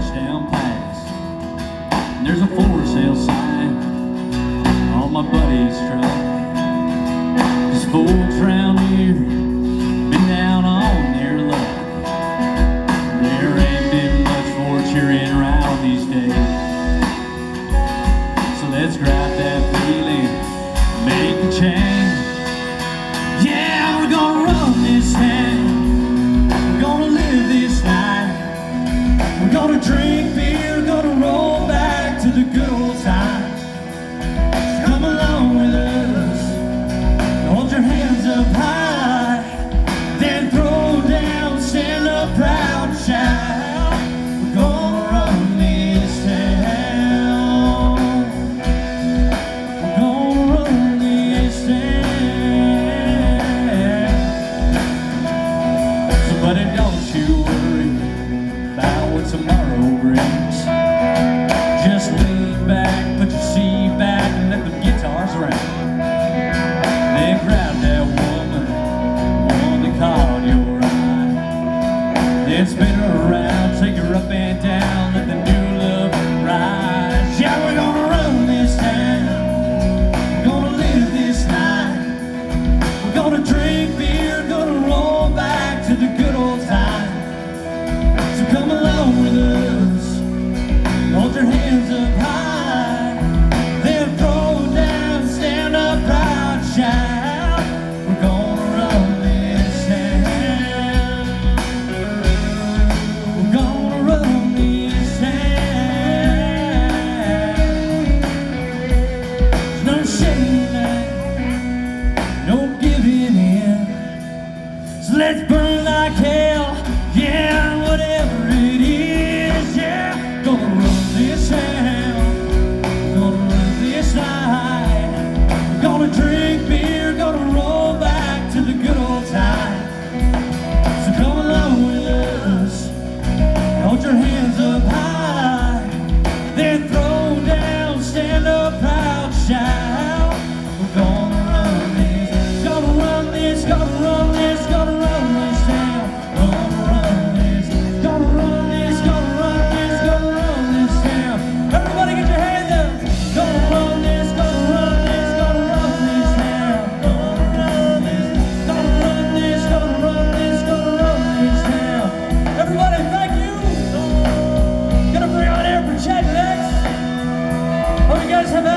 Georgetown Pass. And there's a for sale sign on my buddy's truck. 'Cause folks around here been down on their luck. There ain't been much for cheering around these days. So let's grab that feeling, make a change. Yeah, we're gonna run this town, we're gonna live this night. We're gonna drink beer, gonna roll back to the good old times. So come along with us, hold your hands up high, then throw down, stand up proud and shout. We're gonna run this town, we're gonna run this town. Somebody, don't you worry about what tomorrow brings. Just lean back, put your seat back, and let the guitars ring. Then grab that woman, one that caught your eye. Then spin her around, take her up and down, let the new love rise. Yeah, we're gonna run this town, we're gonna live this night. We're gonna drink beer, gonna roll back to the good old time. So come along with us, hold your hands up high, then throw down, stand up proud, shout. We're gonna run this town, we're gonna run this town. There's no shame now, no giving in. So let's burn like hell, yeah, whatever it is, yeah. Gonna run this town, gonna run this night. Gonna drink beer, gonna roll back to the good old time. So come along with us, hold your hands up high, then throw down, stand up proud, shout. We're gonna run this, gonna run this, gonna run this, gonna run this town. Gonna run this, gonna run this, gonna run this, gonna run this town. Everybody get your hands up. Gonna run this, gonna run this, gonna run this town. Gonna run this, gonna run this, gonna run this, gonna run this town. Everybody, thank you. Gonna bring on air for Chad next. Hope you guys have